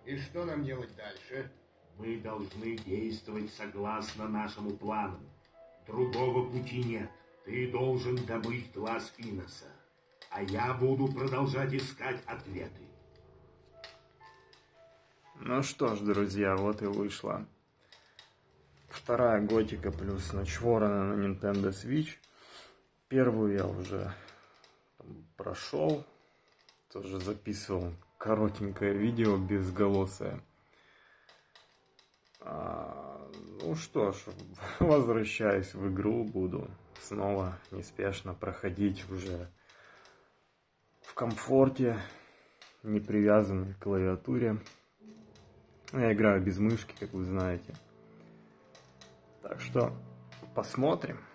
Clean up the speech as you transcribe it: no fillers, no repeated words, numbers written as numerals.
И что нам делать дальше? Мы должны действовать согласно нашему плану. Другого пути нет. Ты должен добыть глаз Финоса, а я буду продолжать искать ответы. Ну что ж, друзья, вот и вышла вторая Готика плюс Ночь Ворона на Nintendo Switch. Первую я уже прошел, тоже записывал коротенькое видео безголосое. Ну что ж, возвращаюсь в игру, буду снова неспешно проходить уже в комфорте, не привязанной к клавиатуре. Я играю без мышки, как вы знаете. Так что посмотрим.